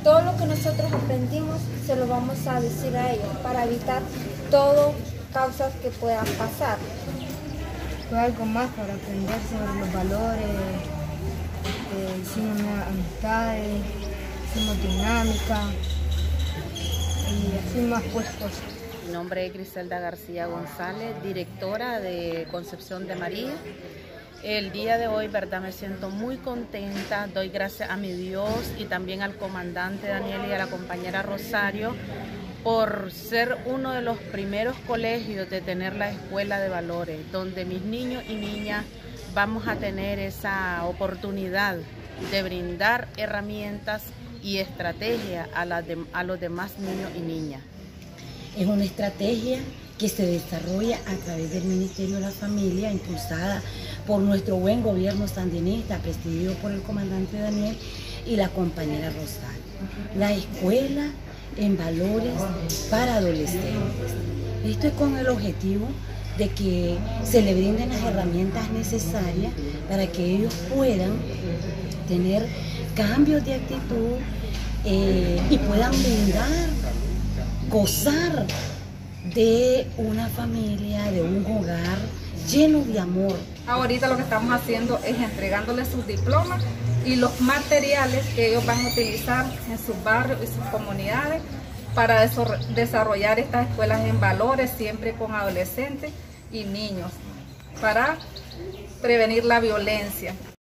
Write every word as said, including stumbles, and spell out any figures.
todo lo que nosotros aprendimos se lo vamos a decir a ellos para evitar todo causas que puedan pasar. Fue algo más para aprender sobre los valores, eh, hicimos nuevas amistades, hicimos dinámica y así más pues cosas. Mi nombre es Griselda García González, directora de Concepción de María. El día de hoy, verdad, me siento muy contenta, doy gracias a mi Dios y también al comandante Daniel y a la compañera Rosario por ser uno de los primeros colegios de tener la escuela de valores, donde mis niños y niñas vamos a tener esa oportunidad de brindar herramientas y estrategias a, la de, a los demás niños y niñas. Es una estrategia que se desarrolla a través del Ministerio de la Familia, impulsada por nuestro buen gobierno sandinista, presidido por el comandante Daniel y la compañera Rosario. La escuela en valores para adolescentes. Esto es con el objetivo de que se le brinden las herramientas necesarias para que ellos puedan tener cambios de actitud eh, y puedan brindar, gozar de una familia, de un hogar lleno de amor. Ahorita lo que estamos haciendo es entregándoles sus diplomas y los materiales que ellos van a utilizar en sus barrios y sus comunidades para desarrollar estas escuelas en valores, siempre con adolescentes y niños, para prevenir la violencia.